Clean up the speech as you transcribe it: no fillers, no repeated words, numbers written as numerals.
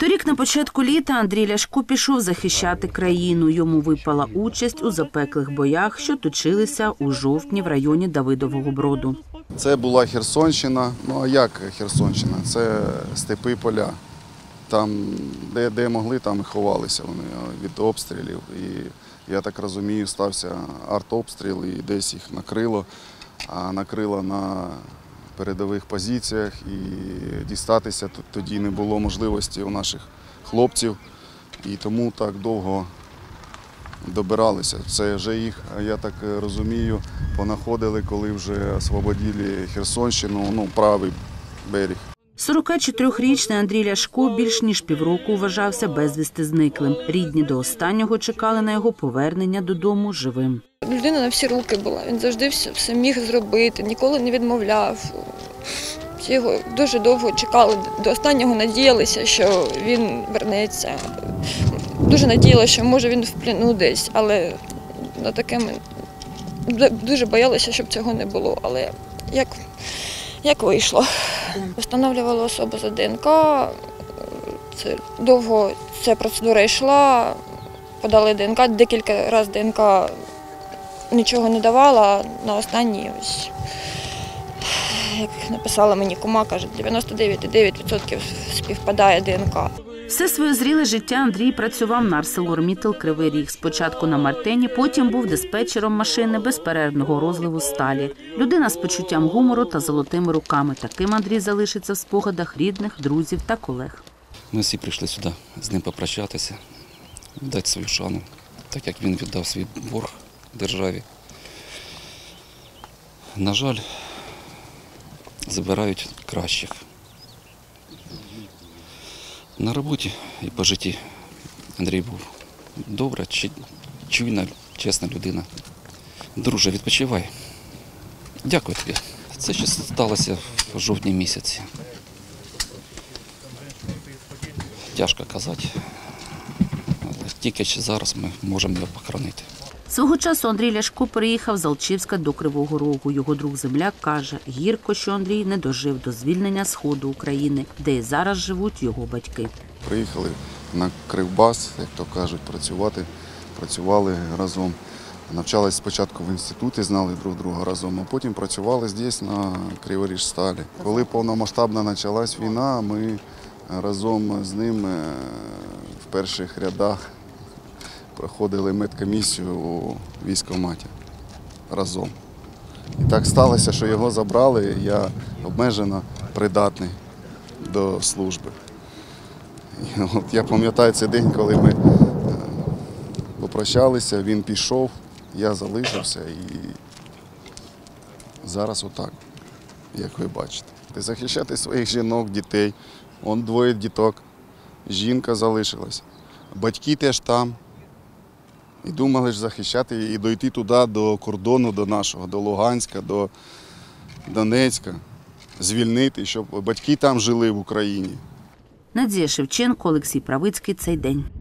Торік на початку літа Андрій Ляшко пішов захищати країну. Йому випала участь у запеклих боях, що точилися у жовтні в районі Давидового Броду. Це була Херсонщина. Ну а як Херсонщина? Це степи, поля. Там, де могли, там і ховалися вони від обстрілів. І, я так розумію, стався артобстріл і десь їх накрило. А накрило на передових позиціях і дістатися тоді не було можливості у наших хлопців. І тому так довго добиралися. Це вже їх, я так розумію, понаходили, коли вже освободили Херсонщину, правий берег. 44-річний Андрій Ляшко більш ніж півроку вважався безвісти зниклим. Рідні до останнього чекали на його повернення додому живим. Людина на всі руки була, він завжди все міг зробити, ніколи не відмовляв. Всі його дуже довго чекали, до останнього надіялися, що він вернеться. Дуже надіялися, що може він в плену десь, але на таке ми дуже боялися, щоб цього не було. Але як вийшло. Встановлювали особу за ДНК, довго ця процедура йшла, подали ДНК, декілька разів ДНК нічого не давала, на останній ось, як написала мені кума, каже, 99,9% співпадає ДНК. Все своє зріле життя Андрій працював на ArcelorMittal Кривий Ріг. Спочатку на Мартені, потім був диспетчером машини безперервного розливу сталі. Людина з почуттям гумору та золотими руками. Таким Андрій залишиться в спогадах рідних, друзів та колег. Ми всі прийшли сюди з ним попрощатися, віддати свою шану, так як він віддав свій борг державі. На жаль, забирають кращих. На роботі і по житті Андрій був добра, чуйна, чесна людина. Друже, відпочивай. Дякую тобі. Це ще сталося в жовтні місяці. Тяжко казати, але тільки зараз ми можемо його похоронити. Свого часу Андрій Ляшко переїхав з Алчевська до Кривого Рогу. Його друг-земляк каже, гірко, що Андрій не дожив до звільнення Сходу України, де і зараз живуть його батьки. Приїхали на Кривбас, як то кажуть, працювати. Працювали разом. Навчалися спочатку в інституті, знали друг друга разом, а потім працювали здесь, на Криворіжсталі. Коли повномасштабна почалась війна, ми разом з ним в перших рядах проходили медкомісію у військкоматі разом. І так сталося, що його забрали, я обмежено придатний до служби. І от я пам'ятаю цей день, коли ми попрощалися, він пішов, я залишився і зараз отак, як ви бачите. Захищати своїх жінок, дітей, он двоє діток, жінка залишилась, батьки теж там. І думали ж захищати і дойти туди, до кордону, до нашого, до Луганська, до Донецька, звільнити, щоб батьки там жили в Україні. Надія Шевченко, Олексій Правицький. Цей день.